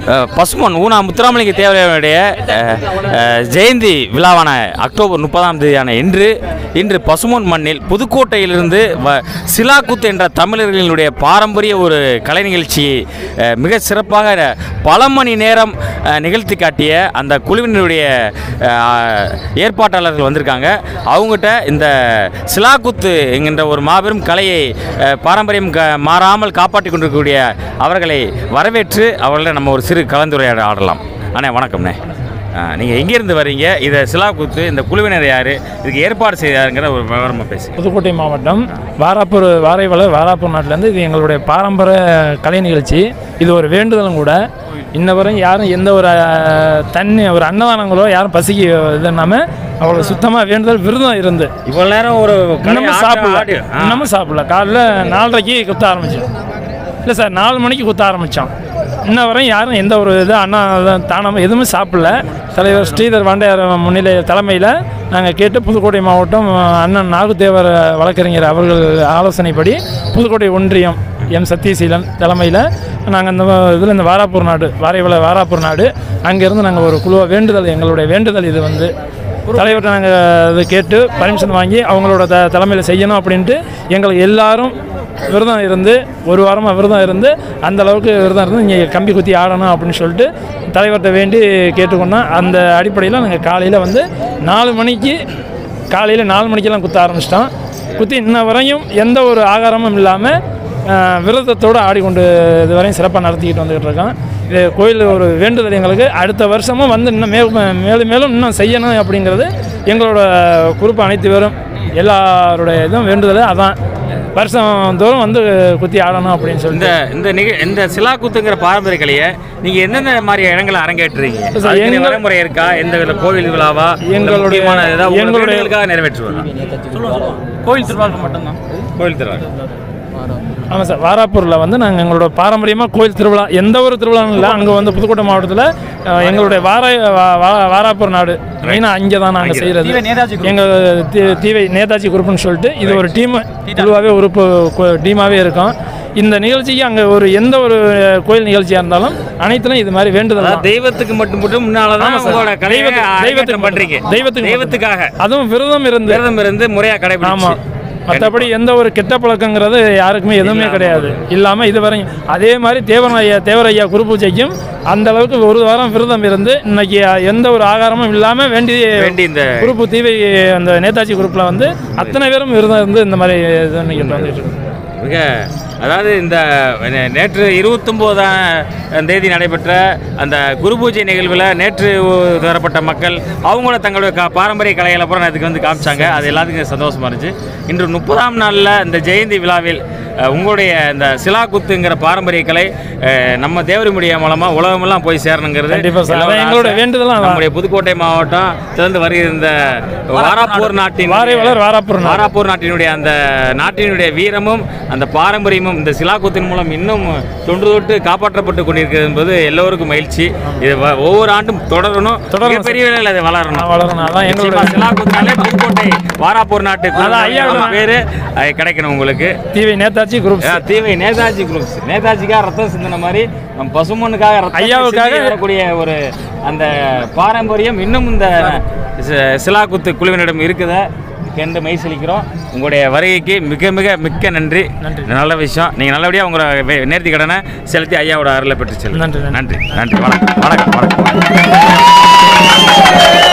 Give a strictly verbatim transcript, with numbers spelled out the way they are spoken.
பசுமன் ஊனா முத்துராமலிங்க தேவரையுடைய ஜெயந்தி விழாவான அக்டோபர் முப்பதாம் தேதியான இன்று இன்று பசுமன் மண்ணில் புதுக்கோட்டையிலிருந்து சிலாக்குத்து என்ற தமிழர்களினுடைய பாரம்பரிய ஒரு கலை நிகழ்ச்சியை மிக சிறப்பாக பல மணி நேரம் நிகழ்த்தி காட்டிய அந்த குழுவினுடைய ஏற்பாட்டாளர்கள் வந்திருக்காங்க. அவங்ககிட்ட இந்த சிலாக்குத்து என்கின்ற ஒரு மாபெரும் கலையை பாரம்பரியம் மாறாமல் காப்பாற்றி கொண்டிருக்கக்கூடிய அவர்களை வரவேற்று அவர்களை நம்ம ஒரு சிறு கலந்துரையாட ஆடலாம். அண்ணே வணக்கம்ண்ணே. நீங்கள் எங்கேருந்து வரீங்க? இதை சிலாக்குத்து இந்த குழுவினர் யார், இதுக்கு ஏற்பாடு செய்தாருங்கிற ஒரு விவரமாக பேசி. புதுக்கோட்டை மாவட்டம் வாராப்பூர் வாரைவளர் வாராப்பூர் நாட்டிலேருந்து இது எங்களுடைய பாரம்பரிய கலை நிகழ்ச்சி. இது ஒரு வேண்டுதலும் கூட. இன்ன வரையும் யாரும் எந்த ஒரு தண்ணி ஒரு அன்னதானங்களோ யாரும் பசிக்கு இது இல்லாமல் அவ்வளோ சுத்தமாக வேண்டுதல் விரதம் இருந்து இவ்வளோ நேரம் ஒரு இன்னமும் சாப்பிடல இன்னமும் சாப்பிடல காலைல நாலரைக்கு குத்த ஆரம்பித்தோம். இல்லை சார் நாலு மணிக்கு குத்த ஆரம்பித்தோம். இன்ன வரையும் யாரும் எந்த ஒரு இது அண்ணா தானம் எதுவுமே சாப்பிடல. தலைவர் ஸ்ரீதர் வாண்டையார் முன்னிலை தலைமையில் நாங்கள் கேட்டு புதுக்கோட்டை மாவட்டம் அண்ணன் நாகுதேவர் வழக்கறிஞர் அவர்கள் ஆலோசனைப்படி புதுக்கோட்டை ஒன்றியம் எம் சத்யசீலன் தலைமையில் நாங்கள் இந்த இதில் இந்த வாராப்பூர் நாடு வாரைவள வாராப்பூர் நாடு அங்கேருந்து நாங்கள் ஒரு குழுவை வேண்டுதல் எங்களுடைய வேண்டுதல் இது வந்து தலைவர்கிட்ட நாங்கள் இது கேட்டு பர்மிஷன் வாங்கி அவங்களோட த தலைமையில் செய்யணும் அப்படின்ட்டு எங்களுக்கு எல்லாரும் விரதம் இருந்து ஒரு வாரமாக விரதம் இருந்து அந்தளவுக்கு விரதம் இருந்து இங்கே கம்பி குத்தி ஆடணும் அப்படின்னு சொல்லிட்டு தலைவர்கிட்ட வேண்டி கேட்டுக்கொண்டோம். அந்த அடிப்படையில் நாங்கள் காலையில் வந்து நாலு மணிக்கு காலையில் நாலு மணிக்கெல்லாம் குத்த ஆரம்பிச்சிட்டோம். குத்தி இன்ன வரையும் எந்த ஒரு ஆகாரமும் இல்லாமல் விரதத்தோடு ஆடிக்கொண்டு இது வரையும் சிறப்பாக நடத்திக்கிட்டு வந்துக்கிட்டு இருக்கோம். இது கோயில் ஒரு வேண்டுதல் எங்களுக்கு அடுத்த வருஷமும் வந்து இன்னும் மே மேலும் மேலும் இன்னும் செய்யணும் அப்படிங்கிறது எங்களோட குறிப்பு அனைத்து பேரும் எல்லாருடைய இதுவும் வேண்டுதல் அதான். வருஷம் தோறும் வந்து குத்தி ஆடணும் அப்படின்னு சொல்லிட்டு இந்த நிக இந்த சிலாக்குத்துங்கிற பாரம்பரிய கலையை நீங்கள் எந்தெந்த மாதிரி இடங்களை அரங்கேற்றுறீங்க? வரைமுறை இருக்கா? எந்த கோவில் விழாவா எங்களுடைய எங்களுடைய நிறைவேற்றுவாங்க? கோயில் திருவிழாவுக்கு மட்டும்தான். கோயில் திருவிழா ஆமாம் சார். வாராப்பூரில் வந்து நாங்கள் எங்களோட பாரம்பரியமாக கோயில் திருவிழா எந்த ஒரு திருவிழாவும் இல்லை. அங்கே வந்து புதுக்கோட்டை மாவட்டத்தில் எங்களுடைய வார வாராப்பூர் நாடு மெயினாக அங்கே தான் நாங்கள் செய்கிறது. எங்கள் தீவை நேதாஜி குரூப்னு சொல்லிட்டு இது ஒரு டீம் குழுவாகவே உறுப்பு டீமாகவே இருக்கும். இந்த நிகழ்ச்சிக்கு அங்கே ஒரு எந்த ஒரு கோயில் நிகழ்ச்சியாக இருந்தாலும் அனைத்திலும் இது மாதிரி வேண்டுதல் தெய்வத்துக்கு மட்டும் மட்டும் முன்னால்தான் தெய்வத்துக்கு பண்ணுறீங்க. தெய்வத்துக்கு தெய்வத்துக்காக அதுவும் விரதம் இருந்து விரதம் இருந்து முறையாக கடைபிடிச்சு. ஆமாம். மற்றபடி எந்த ஒரு கெட்ட பழக்கங்கிறது யாருக்குமே எதுவுமே கிடையாது இல்லாமல் இது வரையும் அதே மாதிரி தேவரையா தேவரையா குரு பூஜைக்கும் அந்த அளவுக்கு ஒரு வாரம் விரதம் இருந்து இன்னைக்கு எந்த ஒரு ஆகாரமும் இல்லாமல் வேண்டி வேண்டி இந்த குரூப்பு தீவை அந்த நேதாஜி குரூப்பில் வந்து அத்தனை பேரும் விரதம் இருந்து இந்த மாதிரி இது இன்னைக்கு வந்துட்டு இருக்கு. மிக அதாவது இந்த நேற்று இருபத்தொம்போதாம் தேதி நடைபெற்ற அந்த குரு பூஜை நிகழ்வில் நேற்று வரப்பட்ட மக்கள் அவங்களோட தங்களுடைய க பாரம்பரிய கலைகளை அப்புறம் அதுக்கு வந்து காமிச்சாங்க. அது எல்லாத்துக்கும் சந்தோஷமாக இருந்துச்சு. இன்று முப்பதாம் நாளில் இந்த ஜெயந்தி விழாவில் உங்களுடைய இந்த சிலாக்குத்துங்கிற பாரம்பரிய கலை நம்ம தேவரி மீடியா மூலமாக உலகமெல்லாம் போய் சேரணுங்கிறது எங்களுடைய வேண்டுதல். நம்முடைய புதுக்கோட்டை மாவட்டம் திறந்து வருகிற இந்த வாராப்பூர் நாட்டின் வாராப்பூர் வாராப்பூர் நாட்டினுடைய அந்த நாட்டினுடைய வீரமும் அந்த பாரம்பரியமும் இந்த சிலாக்குத்தின் மூலம் இன்னும் தொன்று தொட்டு காப்பாற்றப்பட்டு கொண்டிருக்கிறது என்பது எல்லோருக்கும் மகிழ்ச்சி. இது ஒவ்வொரு ஆண்டும் தொடரணும், பெரிய வேலையில் அது வளரணும் வளரணும் அதான் எங்களுடைய சிலாக்குத்தினாலே புதுக்கோட்டை வாராப்பூர் நாட்டுக்கு பேர் கிடைக்கணும். உங்களுக்கு தீவை நேதாஜி குரூப் தீவை நேதாஜி குரூப்ஸ் நேதாஜிக்காக ரத்தம் சிந்தின மாதிரி நம்ம பசுமனுக்காக ஐயாவுக்காக வரக்கூடிய ஒரு அந்த பாரம்பரியம் இன்னும் இந்த சிலாக்குத்து குழுவினிடம் இருக்குதா என்று மெய்சலிக்கிறோம். உங்களுடைய வருகைக்கு மிக மிக மிக்க நன்றி. நல்ல விஷயம். நீங்கள் நல்லபடியாக உங்களோட நேர்த்தி கடனை செலுத்தி ஐயாவோட அருளை பெற்று செல்லுங்கள். நன்றி நன்றி நன்றி. வணக்கம் வணக்கம் வணக்கம்.